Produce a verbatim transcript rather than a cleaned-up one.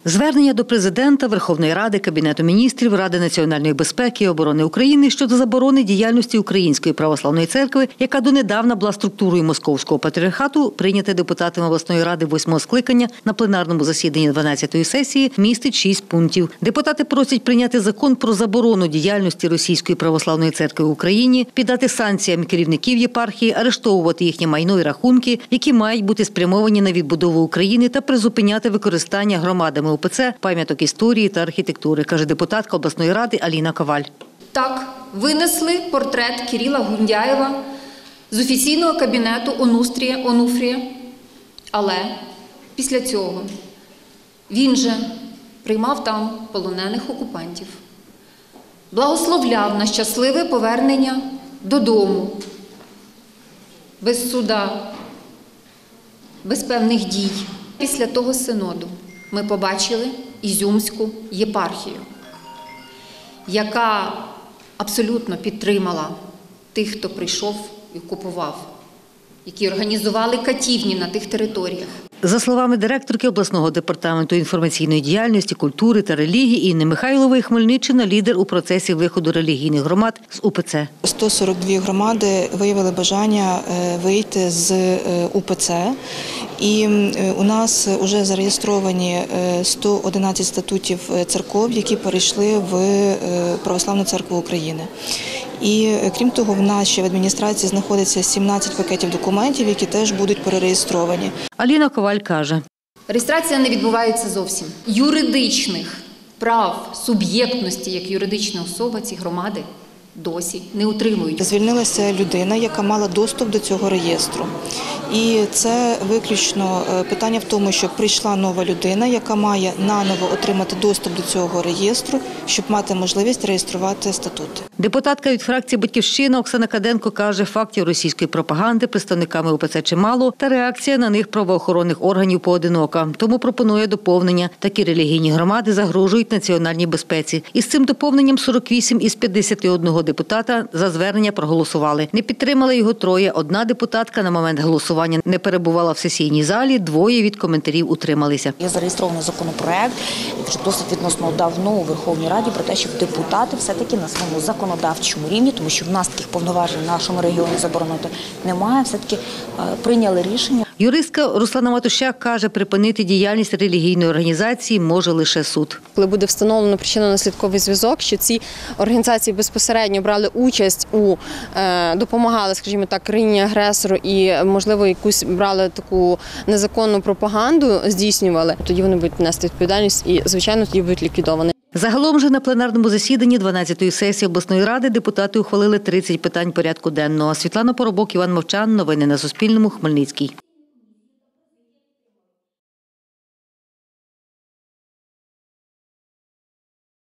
Звернення до Президента, Верховної Ради, Кабінету міністрів, Ради національної безпеки і оборони України щодо заборони діяльності Української православної церкви, яка донедавна була структурою Московського патріархату, прийняте депутатами обласної ради восьмого скликання на пленарному засіданні дванадцятої сесії, містить шість пунктів. Депутати просять прийняти закон про заборону діяльності Російської православної церкви в Україні, піддати санкціям керівників єпархії, арештовувати їхнє майно і рахунки, які мають бути спрямовані на відбудову України, та призупиняти використання громадами УПЦ пам'яток історії та архітектури, каже депутатка обласної ради Аліна Коваль. Так, винесли портрет Кирила Гундяєва з офіційного кабінету Онустрія, Онуфрія, але після цього він же приймав там полонених окупантів, благословляв на щасливе повернення додому, без суда, без певних дій. Після того синоду ми побачили Ізюмську єпархію, яка абсолютно підтримала тих, хто прийшов і окупував, які організували катівні на тих територіях. За словами директорки обласного департаменту інформаційної діяльності, культури та релігії Інни Михайлової, Хмельниччина – лідер у процесі виходу релігійних громад з УПЦ. сто сорок дві громади виявили бажання вийти з УПЦ. І у нас вже зареєстровані сто одинадцять статутів церков, які перейшли в Православну церкву України. І крім того, в нашій адміністрації знаходиться сімнадцять пакетів документів, які теж будуть перереєстровані. Аліна Коваль каже. Реєстрація не відбувається зовсім. Юридичних прав, суб'єктності як юридична особа ці громади досі не отримують. Звільнилася людина, яка мала доступ до цього реєстру. І це виключно питання в тому, що прийшла нова людина, яка має наново отримати доступ до цього реєстру, щоб мати можливість реєструвати статути. Депутатка від фракції «Батьківщина» Оксана Каденко каже, фактів російської пропаганди представниками УПЦ чимало, та реакція на них правоохоронних органів поодинока. Тому пропонує доповнення. Такі релігійні громади загрожують національній безпеці. Із цим доповненням сорок вісім із п'ятдесяти одного депутата за звернення проголосували. Не підтримали його троє. Одна депутатка на момент голосування не перебувала в сесійній залі, двоє від коментарів утрималися. Є зареєстрований законопроект, вже досить відносно давно у Верховній Раді, про те, щоб депутати все-таки на своєму законодавчому рівні, тому що в нас таких повноважень в нашому регіоні заборонити немає, все-таки прийняли рішення. Юристка Руслана Матущак каже, припинити діяльність релігійної організації може лише суд. Коли буде встановлено причинно-наслідковий зв'язок, що ці організації безпосередньо брали участь у, допомагали, скажімо так, країні-агресору і, можливо, якусь брали таку незаконну пропаганду, здійснювали, тоді вони будуть нести відповідальність і, звичайно, тоді будуть ліквідовані. Загалом же на пленарному засіданні дванадцятої сесії обласної ради депутати ухвалили тридцять питань порядку денного. Світлана Поробок, Іван Мовчан. Новини на Суспільному. Хмельницький.